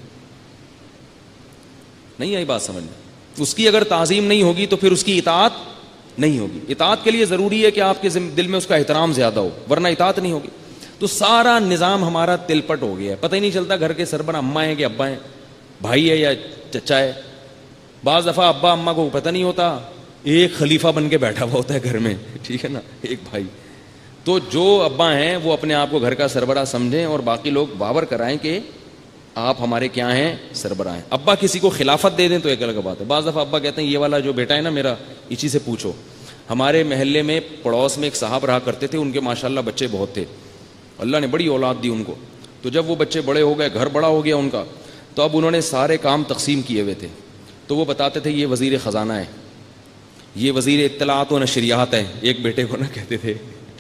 نہیں آئی بات سمجھ میں؟ اس کی اگر تعظیم نہیں ہوگی تو پھر اس کی اطاعت نہیں ہوگی. اطاعت کے لیے ضروری ہے کہ آپ کے دل میں اس کا احترام زیادہ ہو, ورنہ اطاعت نہیں ہوگی. تو سارا نظام ہمارا تلپٹ ہو گیا ہے, پتہ ہی نہیں چلتا گھر کے سربراہ اماں ہیں کہ ابا ہیں, بھائی ہے یا چچا ہے. بعض دفعہ ابا اماں کو پتہ نہیں ہوتا, ایک خلیفہ بن کے بیٹھا ہوا ہوتا ہے گھر میں, ٹھیک ہے نا, ایک بھائی. تو جو ابا ہیں وہ اپنے آپ کو گھر کا سربراہ سمجھیں اور باقی لوگ باور کرائیں کہ آپ ہمارے کیا ہیں, سربراہ ہیں. ابا کسی کو خلافت دے دیں تو ایک الگ بات ہے. بعض دفعہ ابا کہتے ہیں یہ والا جو بیٹا ہے نا میرا, اسی سے پوچھو. ہمارے محلے میں پڑوس میں ایک صاحب رہا کرتے تھے, ان کے ماشاءاللہ بچے بہت تھے, اللہ نے بڑی اولاد دی ان کو. تو جب وہ بچے بڑے ہو گئے, گھر بڑا ہو گیا ان کا, تو اب انہوں نے سارے کام تقسیم کیے ہوئے تھے. تو وہ بتاتے تھے یہ وزیر خزانہ ہے, یہ وزیر اطلاعات و نشریات ہے. ایک بیٹے کو نا کہتے تھے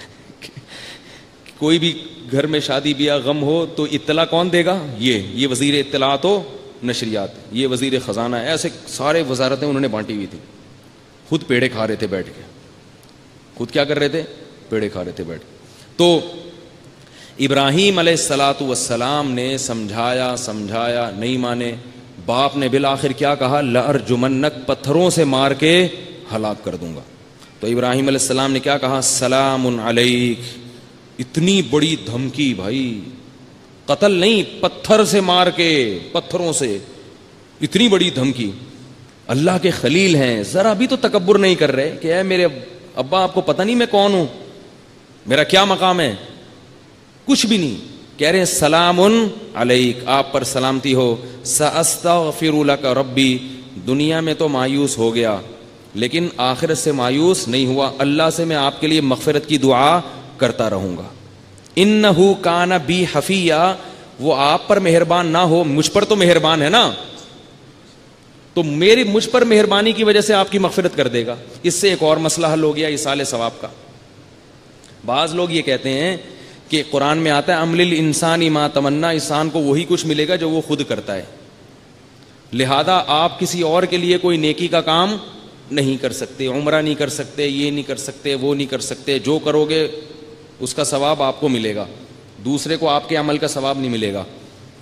کوئی بھی گھر میں شادی بیاہ غم ہو تو اطلاع کون دے گا, یہ وزیر اطلاعات و نشریات, یہ وزیر خزانہ ہے. ایسے سارے وزارتیں انہوں نے بانٹی ہوئی تھی. خود پیڑے کھا رہے تھے بیٹھ کے, خود کیا کر رہے تھے, پیڑے کھا رہے تھے بیٹھ کے. تو ابراہیم علیہ الصلاۃ والسلام نے سمجھایا نہیں مانے. باپ نے بالآخر کیا کہا, لأرجمنک, پتھروں سے مار کے ہلاک کر دوں گا. تو ابراہیم علیہ السلام نے کیا کہا, سلام علیک. اتنی بڑی دھمکی بھائی, قتل نہیں, پتھر سے مار کے, پتھروں سے, اتنی بڑی دھمکی. اللہ کے خلیل ہیں, ذرا بھی تو تکبر نہیں کر رہے کہ اے میرے ابا آپ کو پتہ نہیں میں کون ہوں, میرا کیا مقام ہے, کچھ بھی نہیں. کہہ رہے ہیں سلام علیک, آپ پر سلامتی ہو. ساستغفر لک ربی, دنیا میں تو مایوس ہو گیا لیکن آخرت سے مایوس نہیں ہوا, اللہ سے میں آپ کے لیے مغفرت کی دعا کرتا رہوں گا. انہ کان بی حفیہ, وہ آپ پر مہربان نہ ہو, مجھ پر تو مہربان ہے نا, تو مجھ پر مہربانی کی وجہ سے آپ کی مغفرت کر دے گا. اس سے ایک اور مسئلہ حل ہو گیا ایصال ثواب کا. بعض لوگ یہ کہتے ہیں کہ قرآن میں آتا ہے عمل الانسان ما تمنا, انسان کو وہی کچھ ملے گا جو وہ خود کرتا ہے, لہذا آپ کسی اور کے لیے کوئی نیکی کا کام نہیں کر سکتے, عمرہ نہیں کر سکتے, یہ نہیں کر سکتے, وہ نہیں کر سکتے. جو کرو گے اس کا ثواب آپ کو ملے گا, دوسرے کو آپ کے عمل کا ثواب نہیں ملے گا.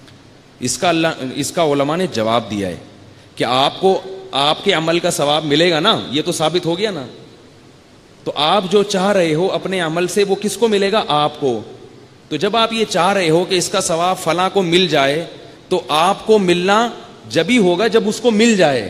اس کا علماء نے جواب دیا ہے کہ آپ کو آپ کے عمل کا ثواب ملے گا نا, یہ تو ثابت ہو گیا نا. تو آپ جو چاہ رہے ہو اپنے عمل سے وہ کس کو ملے گا, آپ کو. تو جب آپ یہ چاہ رہے ہو کہ اس کا ثواب فلاں کو مل جائے, تو آپ کو ملنا جبھی ہوگا جب اس کو مل جائے.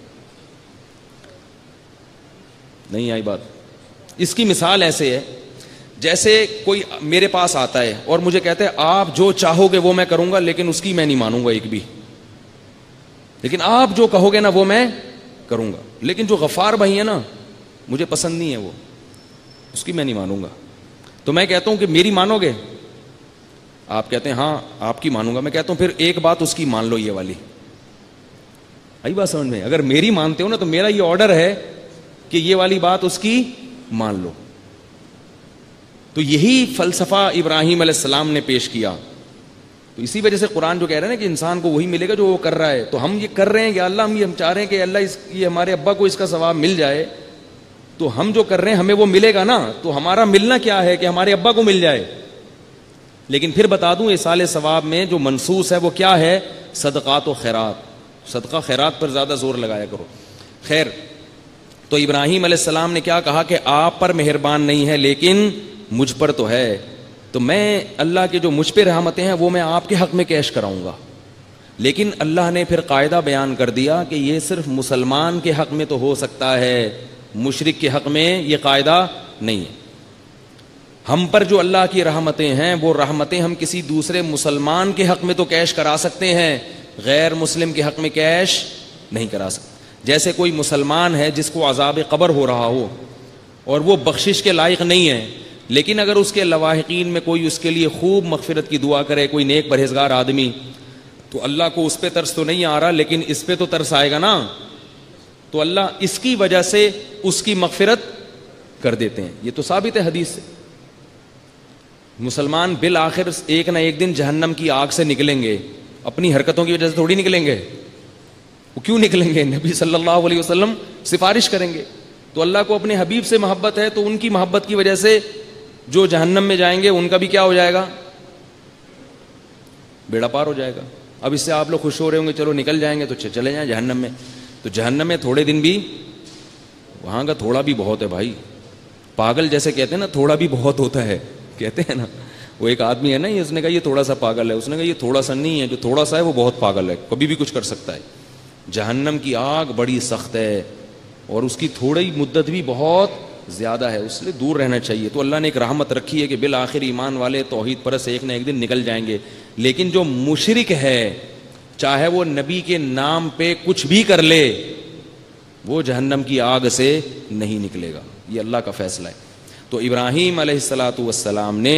نہیں آئی بات؟ اس کی مثال ایسے ہے جیسے کوئی میرے پاس آتا ہے اور مجھے کہتا ہے آپ جو چاہو گے وہ میں کروں گا, لیکن اس کی میں نہیں مانوں گا ایک بھی, لیکن آپ جو کہو گے نا وہ میں کروں گا. لیکن جو غفار بھائی ہیں نا, مجھے پسند نہیں ہے وہ, اس کی میں نہیں مانوں گا. تو میں کہتا ہوں کہ میری مانو گے, آپ کہتے ہیں ہاں آپ کی مانوں گا. میں کہتا ہوں پھر ایک بات اس کی مان لو, یہ والی. آئی بات سمجھ میں؟ اگر میری مانتے ہو نا تو میرا یہ آرڈر ہے کہ یہ والی بات اس کی مان لو. تو یہی فلسفہ ابراہیم علیہ السلام نے پیش کیا. تو اسی وجہ سے قرآن جو کہہ رہے ہیں نا کہ انسان کو وہی ملے گا جو وہ کر رہا ہے, تو ہم یہ کر رہے ہیں کہ اللہ ہم چاہ رہے ہیں کہ اللہ یہ ہمارے ابا کو اس کا ثواب مل جائے, تو ہم جو کر رہے ہیں ہمیں وہ ملے گا نا. تو ہمارا ملنا کیا ہے کہ ہمارے ابا کو مل جائے. لیکن پھر بتا دوں ایصال ثواب میں جو منصوص ہے وہ کیا ہے, صدقات و خیرات. صدقہ خیرات پر زیادہ زور لگایا کرو. خیر, تو ابراہیم علیہ السلام نے کیا کہا کہ آپ پر مہربان نہیں ہے لیکن مجھ پر تو ہے، تو میں اللہ کے جو مجھ پہ رحمتیں ہیں وہ میں آپ کے حق میں کیش کراؤں گا. لیکن اللہ نے پھر قاعدہ بیان کر دیا کہ یہ صرف مسلمان کے حق میں تو ہو سکتا ہے، مشرک کے حق میں یہ قاعدہ نہیں ہے. ہم پر جو اللہ کی رحمتیں ہیں وہ رحمتیں ہم کسی دوسرے مسلمان کے حق میں تو کیش کرا سکتے ہیں، غیر مسلم کے حق میں کیش نہیں کرا سکتے. جیسے کوئی مسلمان ہے جس کو عذاب قبر ہو رہا ہو اور وہ بخشش کے لائق نہیں ہے، لیکن اگر اس کے لواحقین میں کوئی اس کے لیے خوب مغفرت کی دعا کرے، کوئی نیک پرہیزگار آدمی، تو اللہ کو اس پہ ترس تو نہیں آ رہا لیکن اس پہ تو ترس آئے گا نا، تو اللہ اس کی وجہ سے اس کی مغفرت کر دیتے ہیں. یہ تو ثابت ہے حدیث سے. مسلمان بالآخر ایک نہ ایک دن جہنم کی آگ سے نکلیں گے، اپنی حرکتوں کی وجہ سے تھوڑی نکلیں گے. وہ کیوں نکلیں گے؟ نبی صلی اللہ علیہ وسلم سفارش کریں گے. تو اللہ کو اپنے حبیب سے محبت ہے تو ان کی محبت کی وجہ سے جو جہنم میں جائیں گے ان کا بھی کیا ہو جائے گا؟ بیڑا پار ہو جائے گا. اب اس سے آپ لوگ خوش ہو رہے ہوں گے چلو نکل جائیں گے تو چلے جائیں جہنم میں. تو جہنم میں تھوڑے دن بھی، وہاں کا تھوڑا بھی بہت ہے بھائی. پاگل جیسے کہتے ہیں نا، تھوڑا بھی بہت ہوتا ہے، کہتے ہیں نا. وہ ایک آدمی ہے نا، اس نے کہا یہ تھوڑا سا پاگل ہے، اس نے کہا یہ تھوڑا سا نہیں ہے، جو تھوڑا سا ہے وہ بہت پاگل ہے، کبھی بھی کچھ کر سکتا ہے. جہنم کی آگ بڑی سخت ہے اور اس کی تھوڑی مدت بھی بہت زیادہ ہے، اس لیے دور رہنا چاہیے. تو اللہ نے ایک رحمت رکھی ہے کہ بالآخر ایمان والے توحید پرست ایک نہ ایک دن نکل جائیں گے. لیکن جو مشرک ہے چاہے وہ نبی کے نام پہ کچھ بھی کر لے وہ جہنم کی آگ سے نہیں نکلے گا. یہ اللہ کا فیصلہ ہے. تو ابراہیم علیہ الصلاۃ والسلام نے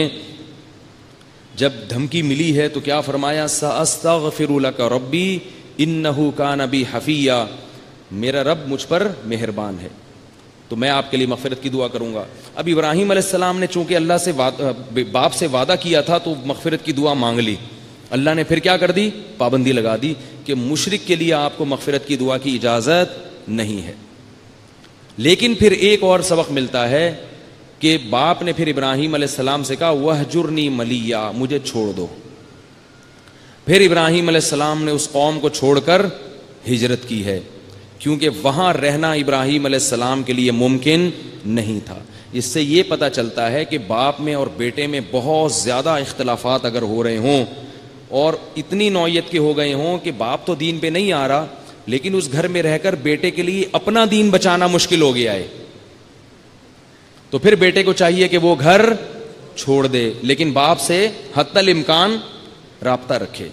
جب دھمکی ملی ہے تو کیا فرمایا؟ سأستغفر لک ربی انہ کان بی حفیہ، میرا رب مجھ پر مہربان ہے تو میں آپ کے لیے مغفرت کی دعا کروں گا. اب ابراہیم علیہ السلام نے چونکہ اللہ سے باپ سے وعدہ کیا تھا تو مغفرت کی دعا مانگ لی. اللہ نے پھر کیا کر دی؟ پابندی لگا دی کہ مشرک کے لیے آپ کو مغفرت کی دعا کی اجازت نہیں ہے. لیکن پھر ایک اور سبق ملتا ہے کہ باپ نے پھر ابراہیم علیہ السلام سے کہا وَهْجُرْنِي مَلِيًّا، مجھے چھوڑ دو. پھر ابراہیم علیہ السلام نے اس قوم کو چھوڑ کر ہجرت کی ہے کیونکہ وہاں رہنا ابراہیم علیہ السلام کے لیے ممکن نہیں تھا. اس سے یہ پتہ چلتا ہے کہ باپ میں اور بیٹے میں بہت زیادہ اختلافات اگر ہو رہے ہوں اور اتنی نوعیت کے ہو گئے ہوں کہ باپ تو دین پہ نہیں آ رہا لیکن اس گھر میں رہ کر بیٹے کے لیے اپنا دین بچانا مشکل ہو گیا ہے، تو پھر بیٹے کو چاہیے کہ وہ گھر چھوڑ دے لیکن باپ سے حتی الامکان رابطہ رکھے.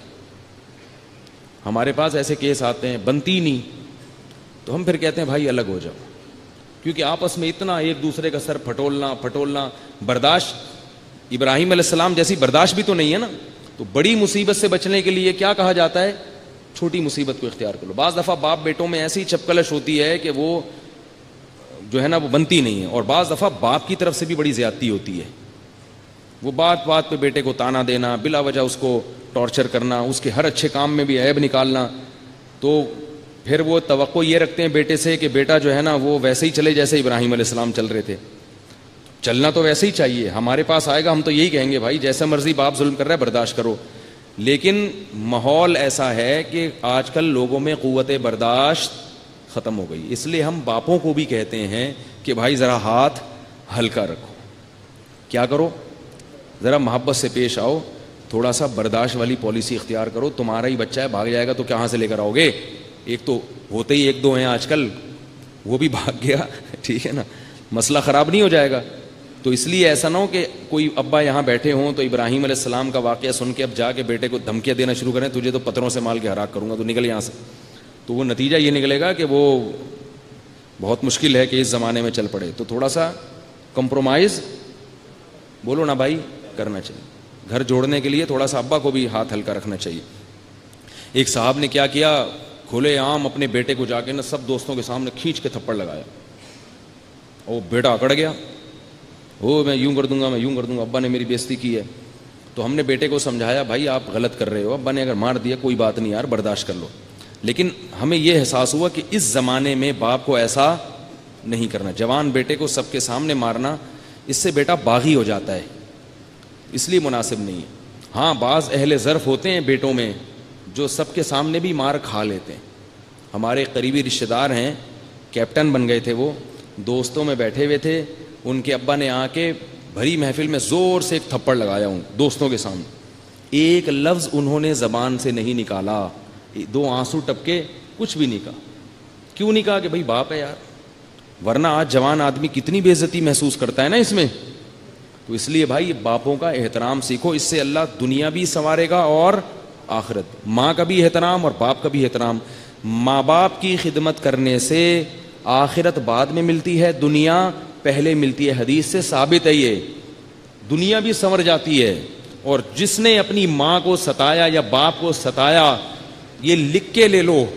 ہمارے پاس ایسے کیس آتے ہیں بنتی نہیں تو ہم پھر کہتے ہیں بھائی الگ ہو جاؤ، کیونکہ آپس میں اتنا ایک دوسرے کا سر پھٹولنا برداشت ابراہیم علیہ السلام جیسی برداشت بھی تو نہیں ہے نا. تو بڑی مصیبت سے بچنے کے لیے کیا کہا جاتا ہے؟ چھوٹی مصیبت کو اختیار کر لو. بعض دفعہ باپ بیٹوں میں ایسی چپکلش ہوتی ہے کہ وہ جو ہے نا وہ بنتی نہیں ہے، اور بعض دفعہ باپ کی طرف سے بھی بڑی زیادتی ہوتی ہے. وہ بات بات پہ بیٹے کو تانا دینا، بلا وجہ اس کو ٹارچر کرنا، اس کے ہر اچھے کام میں بھی عیب نکالنا. تو پھر وہ توقع یہ رکھتے ہیں بیٹے سے کہ بیٹا جو ہے نا وہ ویسے ہی چلے جیسے ابراہیم علیہ السلام چل رہے تھے. چلنا تو ویسے ہی چاہیے. ہمارے پاس آئے گا ہم تو یہی کہیں گے بھائی جیسا مرضی باپ ظلم کر رہا ہے برداشت کرو. لیکن ماحول ایسا ہے کہ آج کل لوگوں میں قوت برداشت ختم ہو گئی، اس لیے ہم باپوں کو بھی کہتے ہیں کہ بھائی ذرا ہاتھ ہلکا رکھو. کیا کرو؟ ذرا محبت سے پیش آؤ، تھوڑا سا برداشت والی پالیسی اختیار کرو. تمہارا ہی بچہ ہے، بھاگ جائے گا تو کہاں سے لے کر آؤ گے؟ ایک تو ہوتے ہی ایک دو ہیں آج کل، وہ بھی بھاگ گیا، ٹھیک ہے نا، مسئلہ خراب نہیں ہو جائے گا. تو اس لیے ایسا نہ ہو کہ کوئی ابا یہاں بیٹھے ہوں تو ابراہیم علیہ السلام کا واقعہ سن کے اب جا کے بیٹے کو دھمکیاں دینا شروع کریں تجھے تو پتھروں سے مال کے ہلاک کروں گا تو نکل یہاں سے. تو وہ نتیجہ یہ نکلے گا کہ وہ بہت مشکل ہے کہ اس زمانے میں چل پڑے. تو تھوڑا سا کمپرومائز بولو نا بھائی کرنا چاہیے. گھر جوڑنے کے لیے تھوڑا سا ابا کو بھی ہاتھ ہلکا رکھنا چاہیے. ایک صاحب نے کیا کیا، کھلے عام اپنے بیٹے کو جا کے نا سب دوستوں کے سامنے کھینچ کے تھپڑ لگایا. وہ بیٹا اکڑ گیا، وہ میں یوں کر دوں گا، میں یوں کر دوں گا، ابا نے میری بےزتی کی ہے. تو ہم نے بیٹے کو سمجھایا بھائی آپ غلط کر رہے ہو، ابا نے اگر مار دیا کوئی بات نہیں یار برداشت کر لو. لیکن ہمیں یہ احساس ہوا کہ اس زمانے میں باپ کو ایسا نہیں کرنا. جوان بیٹے کو سب کے سامنے مارنا، اس سے بیٹا باغی ہو جاتا ہے، اس لیے مناسب نہیں ہے. ہاں بعض اہل ظرف ہوتے ہیں بیٹوں میں جو سب کے سامنے بھی مار کھا لیتے ہیں. ہمارے قریبی رشتہ دار ہیں، کیپٹن بن گئے تھے وہ، دوستوں میں بیٹھے ہوئے تھے, ان کے ابا نے آ کے بھری محفل میں زور سے ایک تھپڑ لگایا ان دوستوں کے سامنے, ایک لفظ انہوں نے زبان سے نہیں نکالا, 2 آنسو ٹپکے, کچھ بھی نہیں کہا. کیوں نہیں کہا؟ کہ بھائی باپ ہے یار, ورنہ آج جوان آدمی کتنی بے عزتی محسوس کرتا ہے نا اس میں. تو اس لیے بھائی باپوں کا احترام سیکھو, اس سے اللہ دنیا بھی سنوارے گا اور آخرت. ماں کا بھی احترام اور باپ کا بھی احترام. ماں باپ کی خدمت کرنے سے آخرت بعد میں ملتی ہے, دنیا پہلے ملتی ہے. حدیث سے ثابت ہے یہ, دنیا بھی سنور جاتی ہے. اور جس نے اپنی ماں کو ستایا یا باپ کو ستایا, یہ لکھ کے لے لو,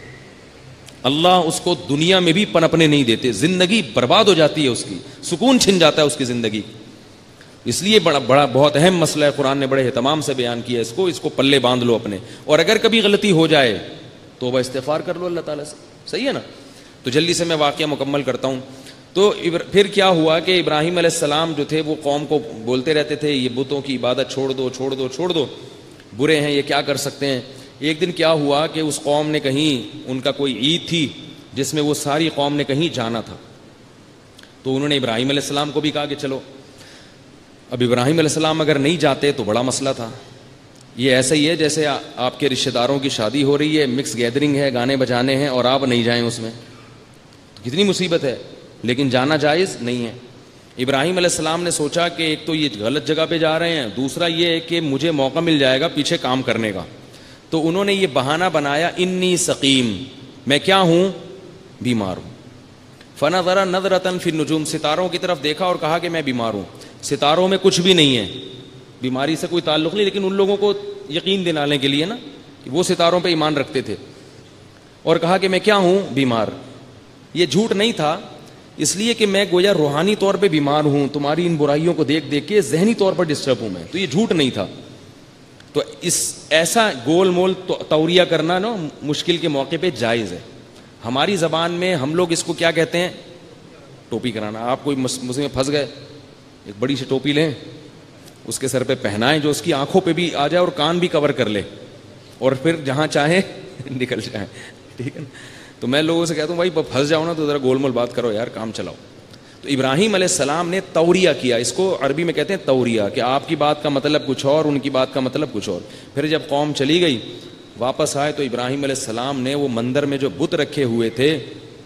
اللہ اس کو دنیا میں بھی پنپنے نہیں دیتے, زندگی برباد ہو جاتی ہے, اس کی سکون چھن جاتا ہے اس کی زندگی. اس لیے بڑا بہت اہم مسئلہ ہے, قرآن نے بڑے اہتمام سے بیان کیا اس کو پلے باندھ لو اپنے. اور اگر کبھی غلطی ہو جائے توبہ استغفار کر لو اللہ تعالیٰ سے, صحیح ہے نا. تو جلدی سے میں واقعہ مکمل کرتا ہوں. تو پھر کیا ہوا کہ ابراہیم علیہ السلام جو تھے وہ قوم کو بولتے رہتے تھے یہ بتوں کی عبادت چھوڑ دو چھوڑ دو چھوڑ دو, برے ہیں یہ کیا کر سکتے ہیں. ایک دن کیا ہوا کہ اس قوم نے کہیں, ان کا کوئی عید تھی جس میں وہ ساری قوم نے کہیں جانا تھا, تو انہوں نے ابراہیم علیہ السلام کو بھی کہا کہ چلو. اب ابراہیم علیہ السلام اگر نہیں جاتے تو بڑا مسئلہ تھا. یہ ایسا ہی ہے جیسے آپ کے رشتہ داروں کی شادی ہو رہی ہے, مکس گیدرنگ ہے, گانے بجانے ہیں, اور آپ نہیں جائیں اس میں, تو کتنی مصیبت ہے. لیکن جانا جائز نہیں ہے. ابراہیم علیہ السلام نے سوچا کہ ایک تو یہ غلط جگہ پہ جا رہے ہیں, دوسرا یہ ہے کہ مجھے موقع مل جائے گا پیچھے کام کرنے کا. تو انہوں نے یہ بہانہ بنایا, انی سقیم, میں کیا ہوں, بیمار ہوں. فنظر نظرۃ فی النجوم, ستاروں کی طرف دیکھا اور کہا کہ میں بیمار ہوں. ستاروں میں کچھ بھی نہیں ہے, بیماری سے کوئی تعلق نہیں, لیکن ان لوگوں کو یقین دلانے کے لیے نا کہ وہ ستاروں پہ ایمان رکھتے تھے. اور کہا کہ میں کیا ہوں, بیمار. یہ جھوٹ نہیں تھا, اس لیے کہ میں گویا روحانی طور پہ بیمار ہوں, تمہاری ان برائیوں کو دیکھ دیکھ کے ذہنی طور پر ڈسٹرب ہوں میں. تو یہ جھوٹ نہیں تھا. تو ایسا گول مول توریہ کرنا نا مشکل کے موقع پہ جائز ہے. ہماری زبان میں ہم لوگ اس کو کیا کہتے ہیں, ٹوپی کرانا. آپ کوئی مسئلے میں پھنس گئے, ایک بڑی سی ٹوپی لیں, اس کے سر پہ پہنائیں جو اس کی آنکھوں پہ بھی آ جائے اور کان بھی کور کر لے, اور پھر جہاں چاہیں نکل جائیں, ٹھیک ہے نا. تو میں لوگوں سے کہتا ہوں بھائی پھنس جاؤ نا تو ذرا گول مول بات کرو یار, کام چلاؤ. تو ابراہیم علیہ السلام نے توریہ کیا, اس کو عربی میں کہتے ہیں توریہ, کہ آپ کی بات کا مطلب کچھ اور, ان کی بات کا مطلب کچھ اور. پھر جب قوم چلی گئی, واپس آئے, تو ابراہیم علیہ السلام نے وہ مندر میں جو بت رکھے ہوئے تھے,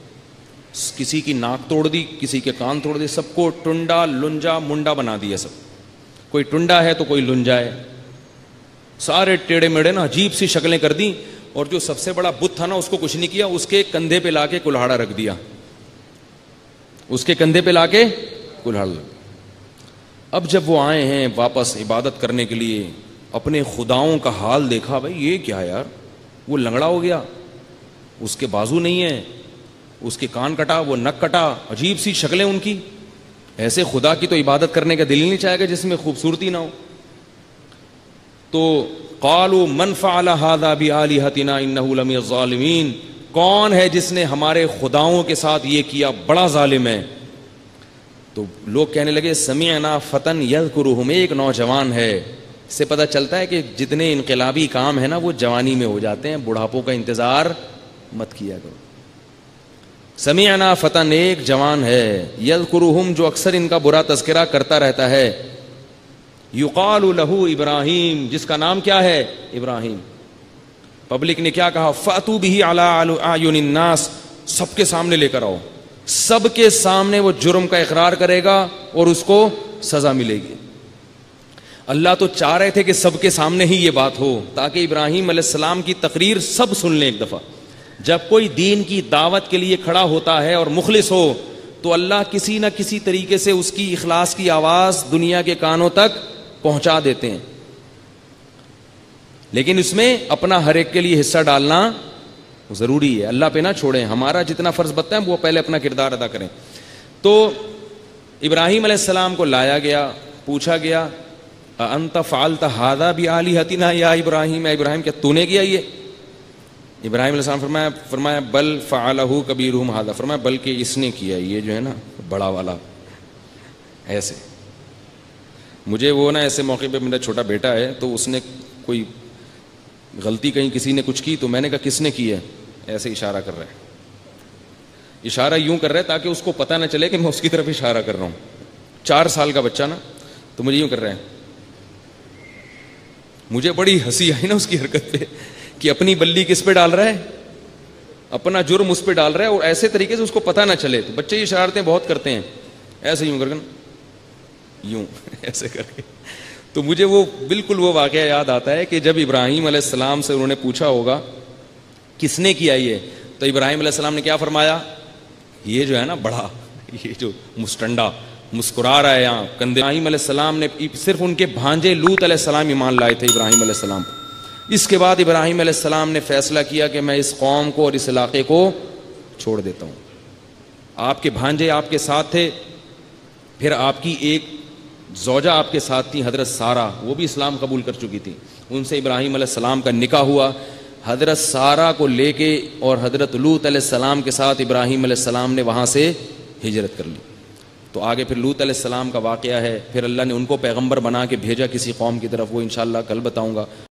کسی کی ناک توڑ دی, کسی کے کان توڑ دی, سب کو ٹنڈا لنجا منڈا بنا دیا. سب کوئی ٹنڈا ہے تو کوئی لنجا ہے, سارے ٹیڑے میڑے نا عجیب سی شکلیں کر دی. اور جو سب سے بڑا بت تھا نا, اس کو کچھ نہیں کیا, اس کے کندھے پہ لا کے کلہاڑا رکھ دیا, اس کے کندھے پہ لا کے کلہاڑا. اب جب وہ آئے ہیں واپس عبادت کرنے کے لیے, اپنے خداؤں کا حال دیکھا, بھائی یہ کیا یار, وہ لنگڑا ہو گیا, اس کے بازو نہیں ہے, اس کے کان کٹا, وہ نک کٹا, عجیب سی شکلیں ان کی. ایسے خدا کی تو عبادت کرنے کا دل ہی نہیں چاہے گا جس میں خوبصورتی نہ ہو. تو قالوا من فعل هذا بآلهتنا انه لمن الظالمین, کون ہے جس نے ہمارے خداؤں کے ساتھ یہ کیا, بڑا ظالم ہے. تو لوگ کہنے لگے سمعنا فتن یذکرہم, ایک نوجوان ہے. اس سے پتہ چلتا ہے کہ جتنے انقلابی کام ہیں نا وہ جوانی میں ہو جاتے ہیں, بڑھاپوں کا انتظار مت کیا کرو. سمعنا فتن, ایک جوان ہے, یذکرہم, جو اکثر ان کا برا تذکرہ کرتا رہتا ہے, یقال لہ ابراہیم, جس کا نام کیا ہے, ابراہیم. پبلک نے کیا کہا, فاتوا بہ علی اعین الناس, سب کے سامنے لے کر آؤ, سب کے سامنے وہ جرم کا اقرار کرے گا اور اس کو سزا ملے گی. اللہ تو چاہ رہے تھے کہ سب کے سامنے ہی یہ بات ہو, تاکہ ابراہیم علیہ السلام کی تقریر سب سن لیں ایک دفعہ. جب کوئی دین کی دعوت کے لیے کھڑا ہوتا ہے اور مخلص ہو, تو اللہ کسی نہ کسی طریقے سے اس کی اخلاص کی آواز دنیا کے کانوں تک پہنچا دیتے ہیں. لیکن اس میں اپنا ہر ایک کے لیے حصہ ڈالنا ضروری ہے, اللہ پہ نہ چھوڑیں, ہمارا جتنا فرض بنتا ہے وہ پہلے اپنا کردار ادا کریں. تو ابراہیم علیہ السلام کو لایا گیا, پوچھا گیا انت فعلت هذا بآلهتنا یا ابراہیم, اے ابراہیم کیا تو نے کیا یہ؟ ابراہیم علیہ السلام فرمایا بل فعلہ کبیرہم ھذا, فرمایا بلکہ اس نے کیا, یہ جو ہے نا بڑا والا. ایسے مجھے وہ نا ایسے موقع پہ, میرا چھوٹا بیٹا ہے تو اس نے کوئی غلطی کہیں کسی نے کچھ کی, تو میں نے کہا کس نے کی ہے, ایسے اشارہ کر رہا ہے. اشارہ یوں کر رہا ہے تاکہ اس کو پتہ نہ چلے کہ میں اس کی طرف اشارہ کر رہا ہوں. 4 سال کا بچہ نا, تو مجھے یوں کر رہا ہے. مجھے بڑی ہنسی آئی نا اس کی حرکت پہ کہ اپنی بلی کس پہ ڈال رہا ہے, اپنا جرم اس پہ ڈال رہا ہے, اور ایسے طریقے سے اس کو پتہ نہ چلے. تو بچے یہ شرارتیں بہت کرتے ہیں, ایسے یوں کر کے یوں ایسے کر کے. تو مجھے وہ بالکل وہ واقعہ یاد آتا ہے کہ جب ابراہیم علیہ السلام سے انہوں نے پوچھا ہوگا کس نے کیا یہ, تو ابراہیم علیہ السلام نے کیا فرمایا, یہ جو ہے نا بڑا, یہ جو مستنڈا مسکرا رہا ہے یہاں کندھے. ابراہیم علیہ السلام نے صرف ان کے بھانجے لوط علیہ السلام ایمان لائے تھے ابراہیم علیہ السلام. اس کے بعد ابراہیم علیہ السلام نے فیصلہ کیا کہ میں اس قوم کو اور اس علاقے کو چھوڑ دیتا ہوں. آپ کے بھانجے آپ کے ساتھ تھے, پھر آپ کی ایک زوجہ آپ کے ساتھ تھی حضرت سارہ, وہ بھی اسلام قبول کر چکی تھی. ان سے ابراہیم علیہ السلام کا نکاح ہوا. حضرت سارہ کو لے کے اور حضرت لوط علیہ السلام کے ساتھ ابراہیم علیہ السلام نے وہاں سے ہجرت کر لی. تو آگے پھر لوط علیہ السلام کا واقعہ ہے. پھر اللہ نے ان کو پیغمبر بنا کے بھیجا کسی قوم کی طرف, وہ انشاءاللہ کل بتاؤں گا.